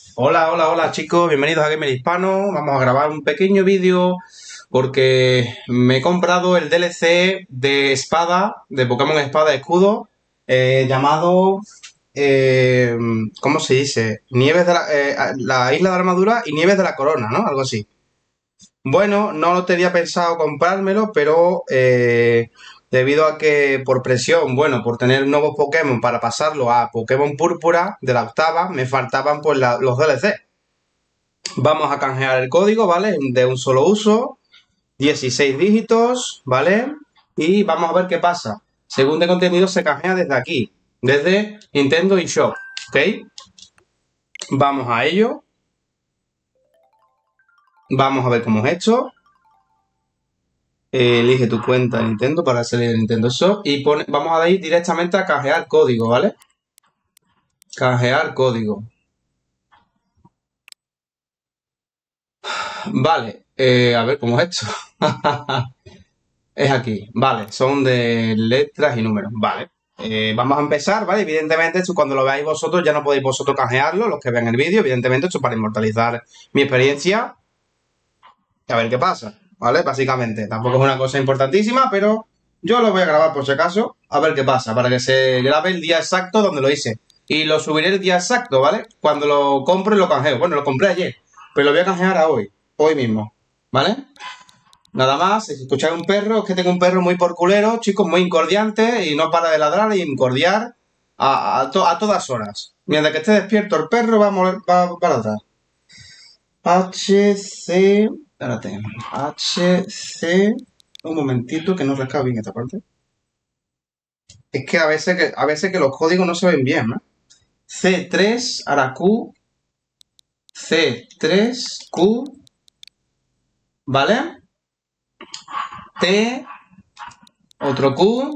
Hola, hola, hola chicos, bienvenidos a Gamer Hispano. Vamos a grabar un pequeño vídeo porque me he comprado el DLC de espada, de Pokémon Espada y Escudo, llamado, eh, ¿cómo se dice? Nieves de la Isla de la Armadura y Nieves de la Corona, ¿no? Algo así. Bueno, no lo tenía pensado comprármelo, pero debido a que por presión, bueno, por tener nuevos Pokémon para pasarlo a Pokémon Púrpura de la octava, me faltaban pues los DLC. Vamos a canjear el código, ¿vale? De un solo uso, 16 dígitos, ¿vale? Y vamos a ver qué pasa. Según de contenido se canjea desde aquí, desde Nintendo eShop, ¿ok? Vamos a ello. Vamos a ver cómo es esto. Elige tu cuenta de Nintendo para salir de Nintendo Shop y vamos a ir directamente a canjear código, ¿vale? Canjear código. Vale, a ver cómo es esto. Es aquí, vale, son de letras y números, vale. Vamos a empezar, ¿vale? Evidentemente, esto cuando lo veáis vosotros ya no podéis vosotros canjearlo, los que vean el vídeo, evidentemente, esto para inmortalizar mi experiencia y a ver qué pasa, ¿vale? Básicamente, tampoco es una cosa importantísima, pero yo lo voy a grabar por si acaso, a ver qué pasa, para que se grabe el día exacto donde lo hice. Y lo subiré el día exacto, ¿vale? Cuando lo compro y lo canjeo. Bueno, lo compré ayer, pero lo voy a canjear a hoy mismo, ¿vale? Nada más, si escucháis un perro, es que tengo un perro muy porculero, chicos, muy incordiante y no para de ladrar y incordiar a todas horas. Mientras que esté despierto el perro va para atrás. HC, espérate, HC, un momentito que no rescaba bien esta parte. Es que a veces que los códigos no se ven bien, ¿no? C3, ahora Q, C3Q, ¿vale? T, otro Q,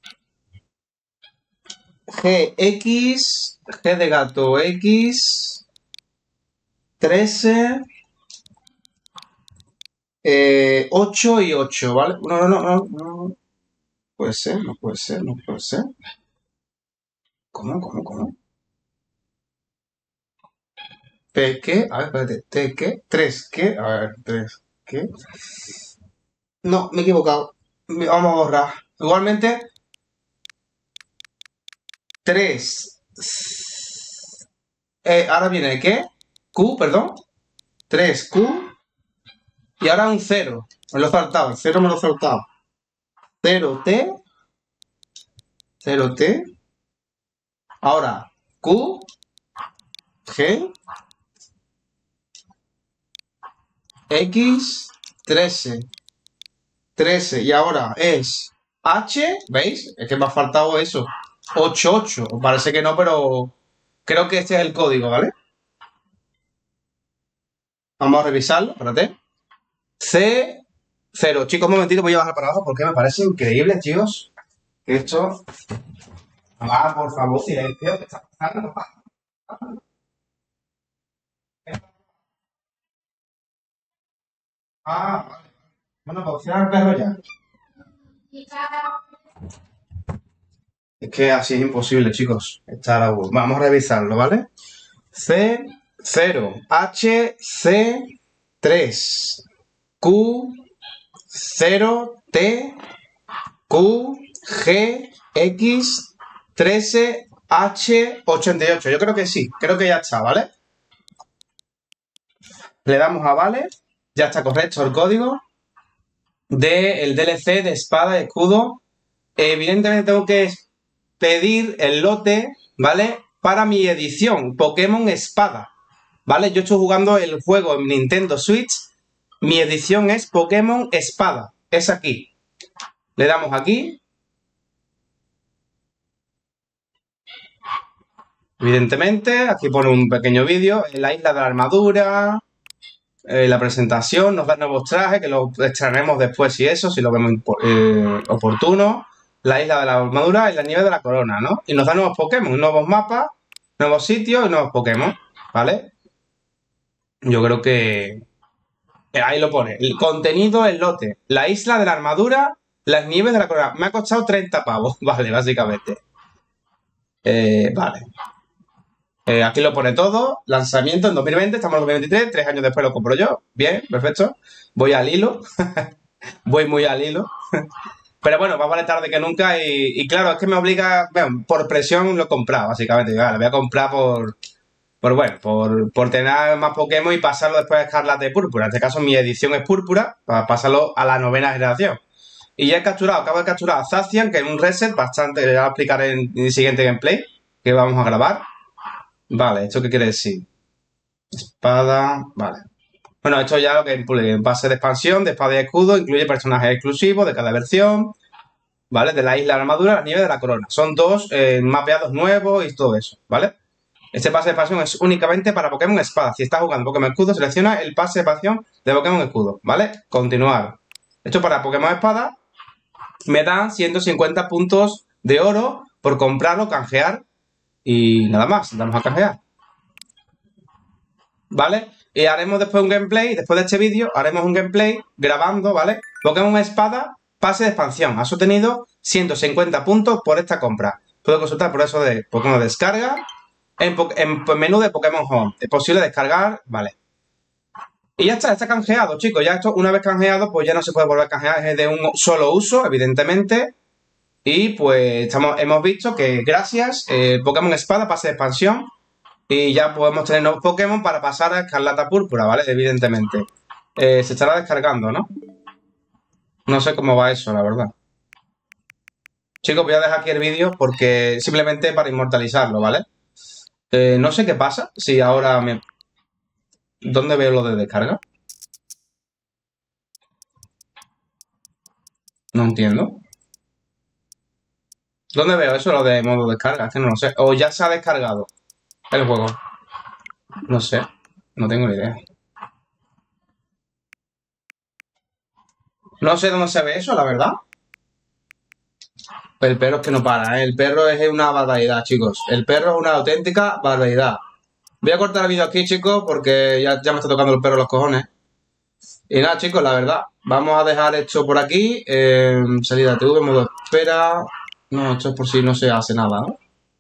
GX, G de gato X, 13, 8 y 8, ¿vale? No, no, no, no, no. Puede ser, no puede ser, no puede ser. ¿Cómo? P, ¿qué? A ver, espérate. T, ¿qué? 3, ¿qué? A ver, 3, ¿qué? No, me he equivocado. Vamos a borrar. Igualmente, 3. Ahora viene ¿qué? Q, perdón. 3Q. Y ahora un 0. Me lo he saltado. El 0 me lo he saltado. 0T. 0T. Ahora, Q, G, X, 13. 13. Y ahora es H, ¿veis? Es que me ha faltado eso. 88. Parece que no, pero creo que este es el código, ¿vale? Vamos a revisarlo, espérate. C0. Chicos, un momentito, voy a bajar para abajo porque me parece increíble, chicos. Que esto. Ah, por favor, silencio, que está pasando. Ah, vale. Bueno, pues cierra el perro ya. Es que así es imposible, chicos. Vamos a revisarlo, ¿vale? C0, HC3, Q0T, QGX13H88. Yo creo que sí, creo que ya está, ¿vale? Le damos a vale, ya está correcto el código del DLC de espada y escudo. Evidentemente tengo que pedir el lote, ¿vale? Para mi edición, Pokémon Espada, ¿vale? Yo estoy jugando el juego en Nintendo Switch. Mi edición es Pokémon Espada. Es aquí. Le damos aquí. Evidentemente, aquí pone un pequeño vídeo. En la isla de la armadura. La presentación. Nos da nuevos trajes que los extraeremos después si eso, si lo vemos oportuno. La isla de la armadura y la nieve de la corona, ¿no? Y nos da nuevos Pokémon, nuevos mapas, nuevos sitios y nuevos Pokémon, ¿vale? Yo creo que ahí lo pone. El contenido, el lote. La isla de la armadura, las nieves de la corona. Me ha costado 30 pavos, vale, básicamente. Vale. Aquí lo pone todo, lanzamiento en 2020, estamos en 2023, 3 años después lo compro yo. Bien, perfecto. Voy al hilo, voy muy al hilo. Pero bueno, más vale tarde que nunca y claro, es que me obliga, bueno, por presión lo he comprado, básicamente. Lo voy a comprar por tener más Pokémon y pasarlo después a Escarlata y Púrpura. En este caso mi edición es Púrpura, para pasarlo a la 9ª generación. Y ya acabo de capturar a Zacian, que es un reset bastante, que ya voy a explicar en el siguiente gameplay que vamos a grabar. Vale, ¿esto qué quiere decir? Espada, vale. Bueno, esto ya lo que incluye base de expansión, de espada y escudo, incluye personajes exclusivos de cada versión, ¿vale? De la isla de la armadura, la nieve de la corona. Son dos mapeados nuevos y todo eso, ¿vale? Este pase de expansión es únicamente para Pokémon Espada. Si estás jugando Pokémon Escudo, selecciona el pase de expansión de Pokémon Escudo, ¿vale? Continuar. Esto para Pokémon Espada me dan 150 puntos de oro por comprarlo, canjear y nada más. Vamos a canjear. ¿Vale? Y haremos después un gameplay, después de este vídeo, haremos un gameplay grabando, ¿vale? Pokémon Espada, pase de expansión. Has obtenido 150 puntos por esta compra. Puedo consultar por eso de Pokémon Descarga. En menú de Pokémon Home. Es posible descargar, vale. Y ya está canjeado, chicos. Ya esto, una vez canjeado, pues ya no se puede volver a canjear. Es de un solo uso, evidentemente. Y pues hemos visto que gracias, Pokémon Espada, pase de expansión. Y ya podemos tener nuevos Pokémon para pasar a Escarlata Púrpura, ¿vale? Evidentemente. Se estará descargando, ¿no? No sé cómo va eso, la verdad. Chicos, voy a dejar aquí el vídeo porque simplemente para inmortalizarlo, ¿vale? No sé qué pasa si ahora me... ¿Dónde veo lo de descarga? No entiendo. ¿Dónde veo eso, lo de modo descarga? Es que no lo sé. O ya se ha descargado el juego. No sé. No tengo ni idea. No sé dónde se ve eso, la verdad. El perro es que no para, ¿eh? El perro es una barbaridad, chicos. El perro es una auténtica barbaridad. Voy a cortar el vídeo aquí, chicos, porque ya me está tocando el perro los cojones. Y nada, chicos, la verdad. Vamos a dejar esto por aquí. Salida TV, modo espera. No, esto es por si no se hace nada, ¿no?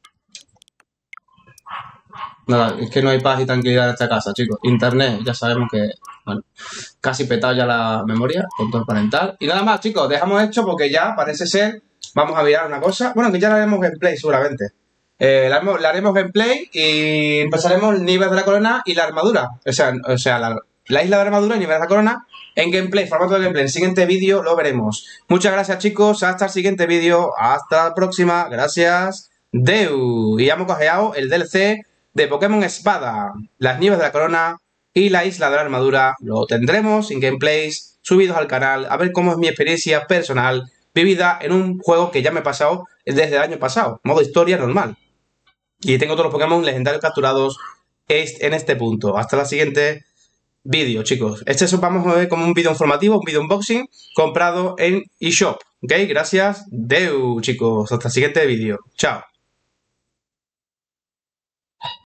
Nada, es que no hay paz y tranquilidad en esta casa, chicos. Internet, ya sabemos que... Bueno, casi petado ya la memoria, control parental. Y nada más, chicos, dejamos esto porque ya parece ser... Vamos a mirar una cosa. Bueno, que ya le haremos gameplay seguramente. Le haremos gameplay y empezaremos el nivel de la corona y la armadura. O sea la isla de la armadura y nivel de la corona en gameplay, formato de gameplay. En el siguiente vídeo lo veremos. Muchas gracias, chicos. Hasta el siguiente vídeo. Hasta la próxima. Gracias. Deu. Y hemos cojeado el DLC de Pokémon Espada, las nieves de la corona y la isla de la armadura. Lo tendremos en gameplays subidos al canal. A ver cómo es mi experiencia personal vivida en un juego que ya me he pasado desde el año pasado. Modo historia normal. Y tengo todos los Pokémon legendarios capturados en este punto. Hasta la siguiente vídeo, chicos. Vamos a ver como un vídeo informativo, un vídeo unboxing comprado en eShop. ¿Ok? Gracias. Deu, chicos. Hasta el siguiente vídeo. Chao.